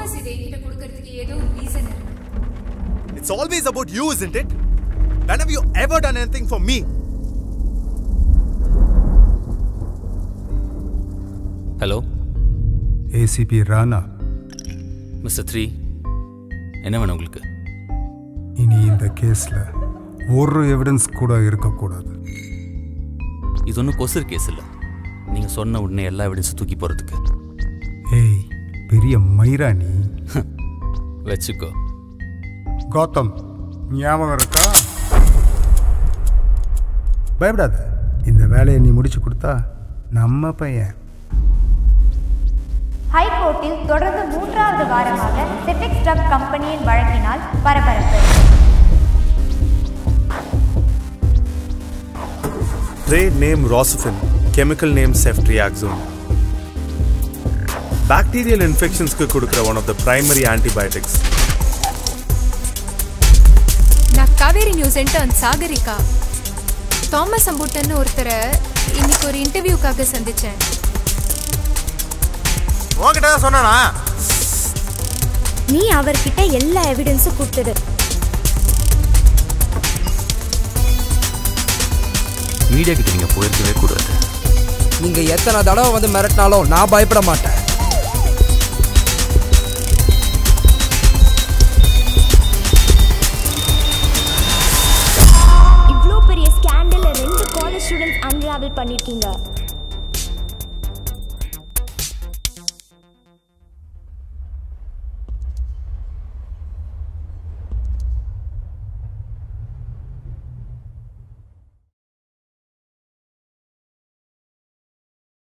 Thomas இதை என்கிட்ட கொடுக்கிறதுக்கு ஏதோ ஒரு ரீசன் இருக்கு. It's always about you, isn't it? When have you ever done anything for me? Hello? ACP Rana. Mr. 3, என்ன வேணும் உங்களுக்கு? இனி இந்த கேஸ்ல ஒரு எவிடன்ஸ் கூட இருக்கக்கூடாது. இது ஒன்றும் கொசர் கேஸ் இல்லை. நீங்கள் சொன்ன உடனே எல்லா எவிடன்ஸும் தூக்கி போகிறதுக்கு. ஏய், பெரிய மைராணி. வச்சுக்கோ. கௌதம், ஞாபகம் இருக்கா? பயப்படாத, இந்த வேலையை நீ முடிச்சு கொடுத்தா நம்ம பையன். ஹைகோர்ட்டில் தொடர்ந்து 3வது வாரமாக செபெக்ஸ் ட்ரக் கம்பெனியின் வழக்கினால் பரபரப்பு. Trade name Rosufen, chemical name ceftriaxone. Bacterial infections ku kudukra one of the primary antibiotics. நான் Kaveri news intern Sagarika. Thomas அம்புட்டன் ஒருத்தரை இன்னைக்கு ஒரு இன்டர்வியூக்காக சந்திச்சேன். உன்கிட்ட சொன்னானா? நீ அவர்கிட்ட எல்லா எவிடன்ஸும் கொடுத்துடு. மீடியா கிட்ட நீங்கள் போயிருக்கவே கூடாது. நீங்கள் எத்தனை தடவை வந்து மிரட்டினாலும் நான் பயப்பட மாட்டேன். இவ்வளோ பெரிய ஸ்கேண்டலை 2 காலேஜ் ஸ்டூடெண்ட்ஸ் அன்ராவல் பண்ணியிருக்கீங்க.